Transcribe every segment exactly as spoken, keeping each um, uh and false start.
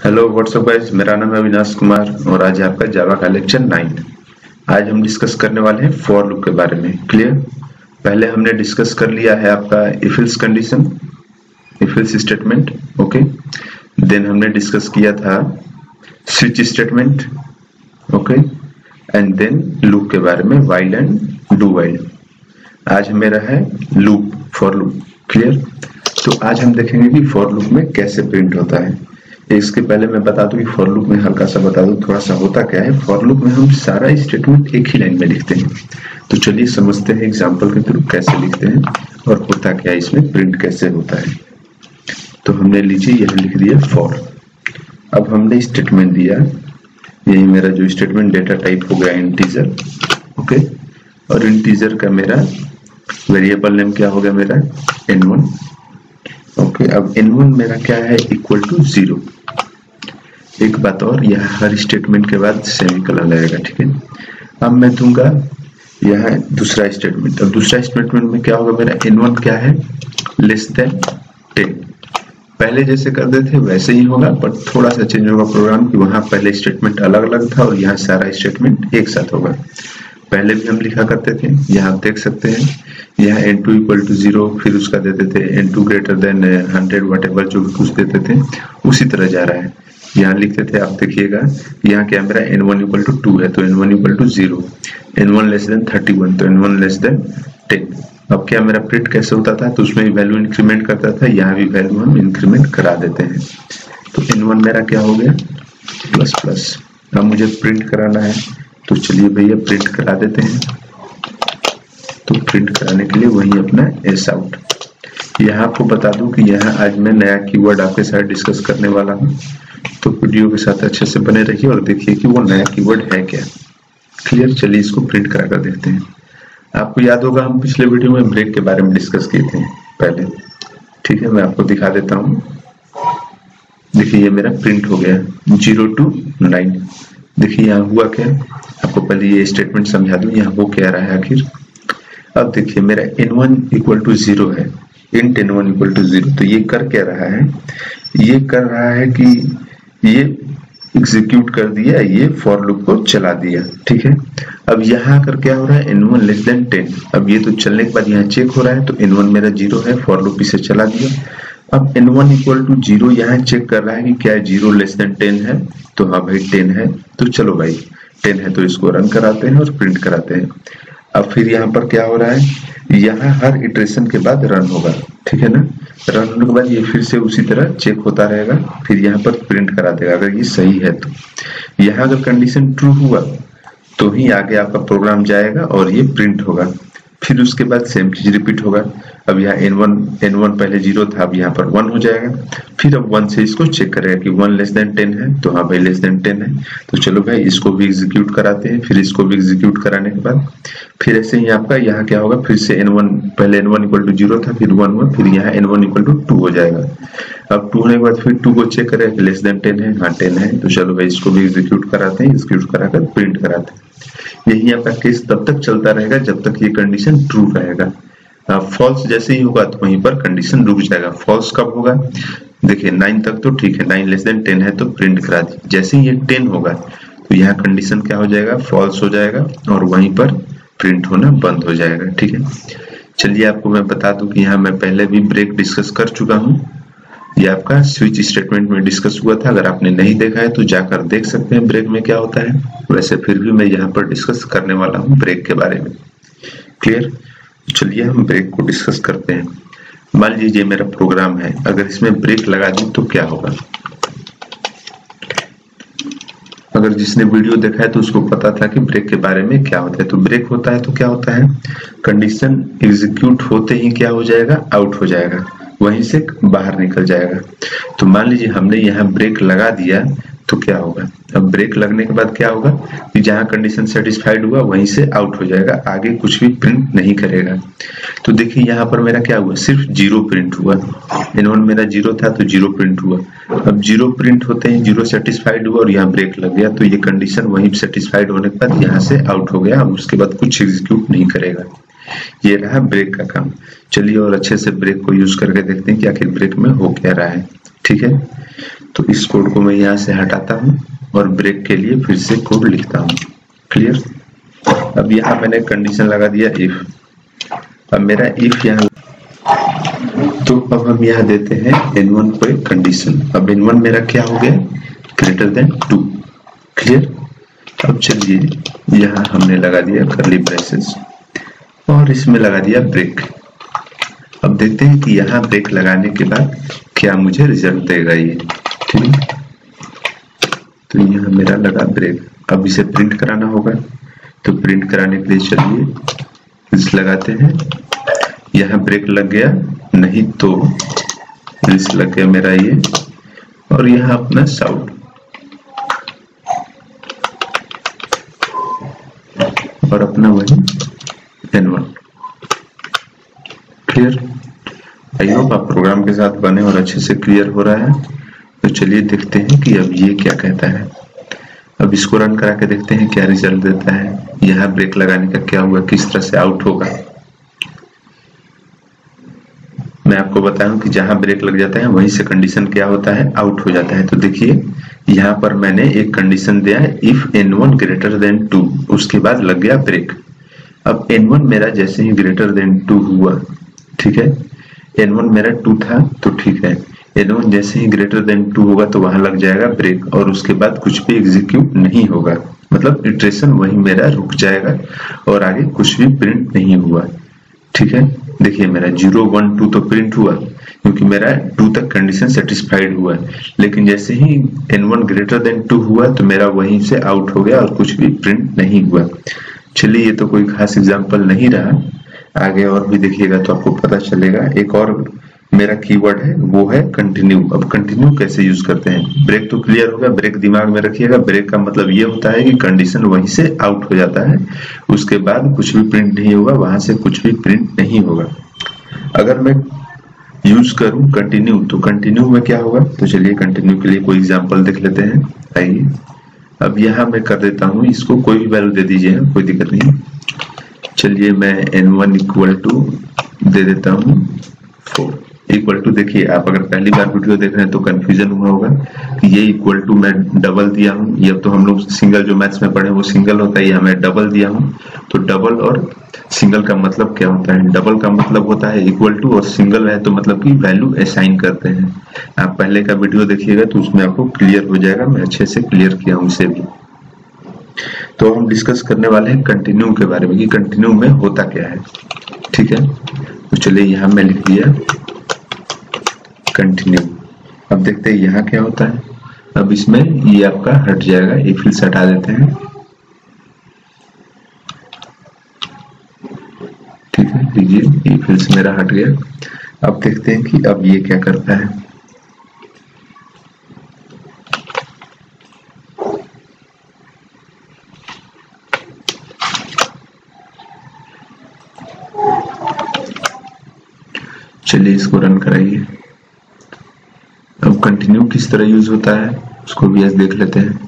Hello what's up guys, मेरा नाम है अविनाश कुमार और आज है आपका जावा का लेक्चर नाइन। आज हम डिस्कस करने वाले हैं फॉर लूप के बारे में। क्लियर? पहले हमने डिस्कस कर लिया है आपका if else condition, if else statement, okay. Then हमने डिस्कस किया था switch statement, okay, and then loop के बारे में, व्हाइल एंड डू व्हाइल। आज मेरा है लूप, फॉर लूप। क्लियर? तो आज हम देखेंगे कि फॉर लूप में कैसे प्रिंट होता है। इसके पहले मैं बता दूं कि फॉर लूप में हल्का सा बता दूं थोड़ा सा होता क्या है। फॉर लूप में हम सारा स्टेटमेंट एक ही लाइन में लिखते हैं। तो चलिए समझते हैं एग्जांपल के थ्रू कैसे लिखते हैं और होता क्या है, इसमें प्रिंट कैसे होता है। तो हमने लीजिए यह लिख दिया फॉर। अब हमने स्टेटमेंट दिया, यही मेरा जो स्टेटमेंट डेटा टाइप हो गया इंटीजर, ओके। और इंटीजर का मेरा वेरिएबल नेम क्या हो गया, मेरा एन वन, ओके। अब एन वन मेरा क्या है, इक्वल टू जीरो। एक बात और, यह हर स्टेटमेंट के बाद सेमीकोलन लगेगा, ठीक है। अब मैं दूंगा यह दूसरा स्टेटमेंट। अब दूसरा स्टेटमेंट में क्या होगा, मेरा एन वन क्या है, लेस देन टेन। पहले जैसे कर देते थे वैसे ही होगा, पर थोड़ा सा चेंज होगा प्रोग्राम की। वहां पहले स्टेटमेंट अलग अलग था और यहाँ सारा स्टेटमेंट एक साथ होगा। पहले भी हम लिखा करते थे, यहाँ आप देख सकते हैं, यहाँ N two equal to zero, फिर उसका देते थे N two greater than hundred, whatever जो भी कुछ देते थे उसी तरह जा रहा है। यहाँ लिखते थे, आप देखिएगा यहाँ क्या मेरा N one equal to two है तो N one equal to zero, N one less than thirty one तो N one less than ten. अब क्या मेरा प्रिंट कैसे होता था, तो उसमें भी वैल्यू इंक्रीमेंट करता था, यहाँ भी वैल्यू हम इंक्रीमेंट करा देते हैं। तो एन वन मेरा क्या हो गया, प्लस प्लस। अब मुझे प्रिंट कराना है तो चलिए भैया प्रिंट करा देते हैं। तो प्रिंट कराने के लिए वही अपना एस आउट। यहाँ आपको बता दूं कि यहाँ आज मैं नया कीवर्ड आपके साथ डिस्कस करने वाला हूँ, तो वीडियो के साथ अच्छे से बने रहिए और देखिए कि वो नया कीवर्ड है क्या। क्लियर? चलिए इसको प्रिंट करा कर देखते हैं। आपको याद होगा हम पिछले वीडियो में ब्रेक के बारे में डिस्कस किए थे पहले, ठीक है। मैं आपको दिखा देता हूँ। देखिए ये मेरा प्रिंट हो गया जीरो टू नाइन। देखिए यहाँ हुआ क्या, आपको पहले ये स्टेटमेंट समझा दूं, यहाँ हो क्या रहा है आखिर। अब देखिए मेरा N one equal to zero है, int N one equal to zero. तो ये कर क्या रहा है, ये कर रहा है कि ये एग्जीक्यूट कर दिया, ये फॉर लूप को चला दिया, ठीक है। अब यहाँ कर क्या हो रहा है, n one less than ten. अब ये तो चलने के बाद यहाँ चेक हो रहा है, तो एन वन मेरा जीरो है, फॉर लूप इसे चला दिया। अब N one equal to zero यहाँ चेक कर रहा है कि क्या जीरो लेस देन टेन है, तो हाँ भाई टेन है, तो चलो भाई टेन है तो इसको रन कराते हैं और प्रिंट कराते हैं। अब फिर यहाँ पर क्या हो रहा है, यहाँ हर इटरेशन के बाद रन होगा, ठीक है ना। रन होने के बाद ये फिर से उसी तरह चेक होता रहेगा, फिर यहाँ पर प्रिंट करा देगा अगर ये सही है तो। यहाँ अगर कंडीशन ट्रू हुआ तो ही आगे आपका प्रोग्राम जाएगा और ये प्रिंट होगा। फिर उसके बाद सेम चीज रिपीट होगा। अब यहाँ एन वन एन वन पहले जीरो था, अब यहाँ पर वन हो जाएगा। फिर अब वन से इसको चेक करेगा कि वन लेस देन टेन है, तो हाँ भाई लेस देन टेन है, तो चलो भाई इसको भी एग्जीक्यूट कराते हैं। फिर इसको भी एग्जीक्यूट कराने के बाद फिर ऐसे ही आपका यहाँ क्या होगा, फिर से एन वन, पहले n one equal to zero था, फिर वन हुआ, फिर यहाँ n one equal to two हो जाएगा। अब टू होने के बाद फिर टू को चेक करेगा लेस देन टेन है, हाँ टेन है, तो चलो भाई इसको भी एग्जीक्यूट कराते हैं, एग्जीक्यूट कराकर प्रिंट कराते हैं। यही आपका केस तब तक चलता रहेगा जब तक ये कंडीशन ट्रू रहेगा। फॉल्स जैसे ही होगा तो वहीं पर कंडीशन रुक जाएगा। फॉल्स कब होगा, देखिए नाइन तक तो ठीक है, नाइन लेस देन टेन है तो प्रिंट करा दी। जैसे ही ये टेन होगा तो यहाँ कंडीशन क्या हो जाएगा, फॉल्स हो जाएगा और वहीं पर प्रिंट होना बंद हो जाएगा, ठीक है। चलिए आपको मैं बता दूं कि यहाँ मैं पहले भी ब्रेक डिस्कस कर चुका हूँ। ये आपका स्विच स्टेटमेंट में डिस्कस हुआ था, अगर आपने नहीं देखा है तो जाकर देख सकते हैं ब्रेक में क्या होता है। वैसे फिर भी मैं यहाँ पर डिस्कस करने वाला हूँ ब्रेक के बारे में। क्लियर? चलिए हम ब्रेक को डिस्कस करते हैं। मान लीजिए मेरा प्रोग्राम है, अगर इसमें ब्रेक लगा दी तो क्या होगा। अगर जिसने वीडियो देखा है तो उसको पता था कि ब्रेक के बारे में क्या होता है। तो ब्रेक होता है तो क्या होता है, कंडीशन एग्जीक्यूट होते ही क्या हो जाएगा, आउट हो जाएगा, वहीं से बाहर निकल जाएगा। तो मान लीजिए हमने यहाँ ब्रेक लगा दिया तो क्या होगा, अब ब्रेक लगने के बाद क्या होगा कि जहां कंडीशन सेटिस्फाइड हुआ वहीं से आउट हो जाएगा, आगे कुछ भी प्रिंट नहीं करेगा। तो देखिए यहाँ पर मेरा क्या हुआ, सिर्फ जीरो प्रिंट हुआ। एन वन मेरा जीरो था तो जीरो प्रिंट हुआ। अब जीरो प्रिंट होते हैं जीरो सेटिस्फाइड हुआ और यहाँ ब्रेक लग गया, तो ये कंडीशन वहीं सेटिस्फाइड होने के बाद यहाँ से आउट हो गया, उसके बाद कुछ एग्जीक्यूट नहीं करेगा। ये रहा ब्रेक का काम। चलिए और अच्छे से ब्रेक को यूज करके देखते हैं कि आखिर ब्रेक में हो क्या रहा है। ठीक है, तो इस कोड को मैं यहाँ से हटाता हूँ और ब्रेक के लिए फिर से कोड लिखता हूँ। क्लियर। अब यहाँ मैंने कंडीशन लगा दिया इफ। अब मेरा इफ यहाँ, तो अब हम यहाँ देते हैं एन वन पे कंडीशन। अब एन वन मेरा क्या हो गया, ग्रेटर देन टू। क्लियर। अब चलिए यहाँ हमने लगा दिया कर्ली ब्रेसेस और इसमें लगा दिया ब्रेक। अब देखते हैं कि यहाँ ब्रेक लगाने के बाद क्या मुझे रिजल्ट देगा ये। ठीक है, तो यहाँ मेरा लगा ब्रेक। अब इसे प्रिंट कराना होगा, तो प्रिंट कराने के लिए चलिए इस लगाते हैं। यहाँ ब्रेक लग गया, नहीं तो इस लग गया मेरा ये, और यहाँ अपना साउट और अपना वही n one. Clear. I hope आप प्रोग्राम के साथ बने और अच्छे से क्लियर हो रहा है। तो चलिए देखते हैं कि अब ये क्या कहता है। अब इसको रन करा के देखते हैं क्या रिजल्ट देता है। यहाँ ब्रेक लगाने का क्या हुआ, किस तरह से आउट होगा। मैं आपको बताऊं कि जहां ब्रेक लग जाता है वहीं से कंडीशन क्या होता है, आउट हो जाता है। तो देखिए यहाँ पर मैंने एक कंडीशन दिया है if n one greater than two, उसके बाद लग गया ब्रेक। अब एन वन मेरा जैसे ही ग्रेटर देन टू हुआ, ठीक है, एन वन मेरा टू था तो ठीक है, एन वन जैसे ही ग्रेटर देन टू होगा तो वहां लग जाएगा ब्रेक और उसके बाद कुछ भी एग्जीक्यूट नहीं होगा, मतलब इटरेशन वही मेरा रुक जाएगा और आगे कुछ भी प्रिंट नहीं हुआ। ठीक है, देखिए मेरा जीरो वन टू तो प्रिंट हुआ क्योंकि मेरा टू तक कंडीशन सेटिस्फाइड हुआ, लेकिन जैसे ही n one greater than two हुआ तो मेरा वहीं से आउट हो गया और कुछ भी प्रिंट नहीं हुआ। चलिए ये तो कोई खास एग्जांपल नहीं रहा, आगे और भी देखिएगा तो आपको पता चलेगा। एक और मेरा कीवर्ड है वो है कंटिन्यू। अब कंटिन्यू कैसे यूज करते हैं, ब्रेक तो क्लियर होगा, ब्रेक दिमाग में रखिएगा। ब्रेक का मतलब ये होता है कि कंडीशन वहीं से आउट हो जाता है, उसके बाद कुछ भी प्रिंट नहीं होगा, वहां से कुछ भी प्रिंट नहीं होगा। अगर मैं यूज करूं कंटिन्यू तो कंटिन्यू में क्या होगा, तो चलिए कंटिन्यू के लिए कोई एग्जांपल देख लेते हैं। आइए अब यहाँ मैं कर देता हूँ, इसको कोई भी वैल्यू दे दीजिए, कोई दिक्कत नहीं। चलिए मैं एन वन इक्वल टू दे देता हूँ फोर इक्वल टू। देखिए आप अगर पहली बार वीडियो देख रहे हैं तो कंफ्यूजन हुआ होगा कि ये इक्वल टू मैं डबल दिया हूँ, ये तो हम लोग सिंगल जो मैथ्स में पढ़े वो सिंगल होता है, ये मैं डबल दिया हूँ। तो डबल और सिंगल का मतलब क्या होता है, डबल का मतलब होता है इक्वल टू और सिंगल है तो मतलब कि वैल्यू असाइन करते हैं। आप पहले का वीडियो देखिएगा तो उसमें आपको क्लियर हो जाएगा, मैं अच्छे से क्लियर किया हूँ इसे भी। तो हम डिस्कस करने वाले हैं कंटिन्यू के बारे में कि कंटिन्यू में होता क्या है। ठीक है, तो चलिए यहाँ मैं लिख दिया कंटिन्यू। अब देखते हैं यहाँ क्या होता है। अब इसमें ये आपका हट जाएगा, एक फिल से हटा देते हैं। ठीक है, लीजिए ये फिल से मेरा हट गया। अब देखते हैं कि अब ये क्या करता है। चलिए इसको रन कराइए। अब कंटिन्यू किस तरह यूज होता है उसको भी आज देख लेते हैं।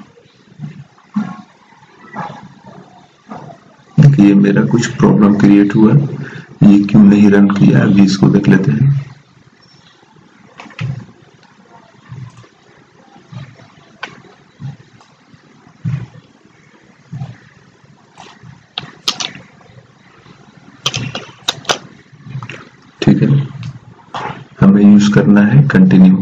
देखिए मेरा कुछ प्रॉब्लम क्रिएट हुआ, ये क्यों नहीं रन किया, अभी इसको देख लेते हैं। ठीक है, हमें यूज करना है कंटिन्यू।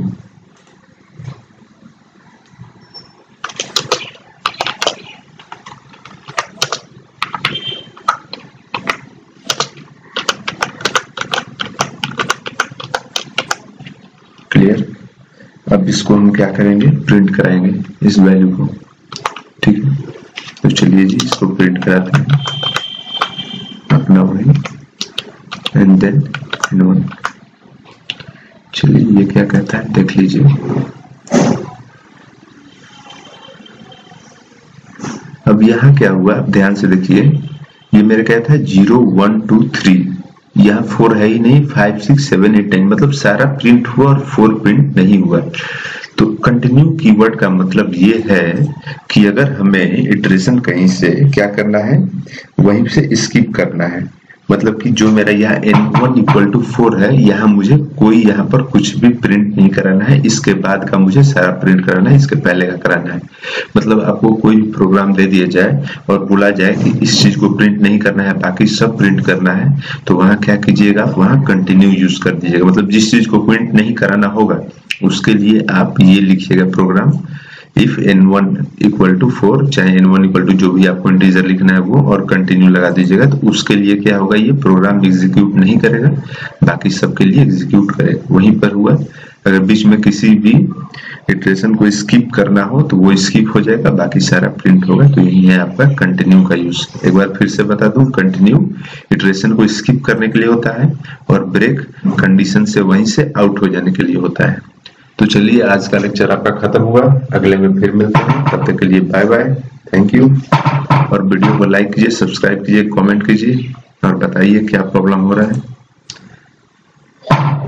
क्लियर। अब इसको हम क्या करेंगे, प्रिंट कराएंगे इस वैल्यू को। ठीक है, तो चलिए जी इसको प्रिंट कराते हैं अपना वही एंड देन एन वन। चलिए ये क्या कहता है देख लीजिए। अब यहाँ क्या हुआ, आप ध्यान से देखिए, ये मेरे कहता है जीरो वन टू थ्री, यहाँ फोर है ही नहीं, five six seven eight nine, मतलब सारा प्रिंट हुआ और फोर प्रिंट नहीं हुआ। तो कंटिन्यू कीवर्ड का मतलब ये है कि अगर हमें इटरेशन कहीं से क्या करना है, वहीं से स्किप करना है, मतलब कि जो मेरा यहाँ n one equal to four है, यहाँ मुझे कोई यहाँ पर कुछ भी प्रिंट नहीं कराना है, इसके बाद का मुझे सारा प्रिंट कराना है, इसके पहले का कराना है। मतलब आपको कोई प्रोग्राम दे दिया जाए और बोला जाए कि इस चीज को प्रिंट नहीं करना है, बाकी सब प्रिंट करना है, तो वहां क्या कीजिएगा, वहां कंटिन्यू यूज कर दीजिएगा। मतलब जिस चीज को प्रिंट नहीं कराना होगा उसके लिए आप ये लिखिएगा program, if n one equal to four, चाहे एन वन इक्वल टू जो भी आपको इंटीजर लिखना है वो, और कंटिन्यू लगा दीजिएगा। तो उसके लिए क्या होगा, ये प्रोग्राम एग्जीक्यूट नहीं करेगा, बाकी सबके लिए एग्जीक्यूट करेगा। वहीं पर हुआ, अगर बीच में किसी भी इटरेशन को स्किप करना हो तो वो स्किप हो जाएगा, बाकी सारा प्रिंट होगा। तो यही है आपका कंटिन्यू का यूज। एक बार फिर से बता दूं, कंटिन्यू इटरेशन को स्किप करने के लिए होता है और ब्रेक कंडीशन से वहीं से आउट हो जाने के लिए होता है। तो चलिए, आज का लेक्चर आपका खत्म हुआ, अगले में फिर मिलते हैं। तब तक के लिए बाय बाय, थैंक यू। और वीडियो को लाइक कीजिए, सब्सक्राइब कीजिए, कमेंट कीजिए और बताइए क्या प्रॉब्लम हो रहा है।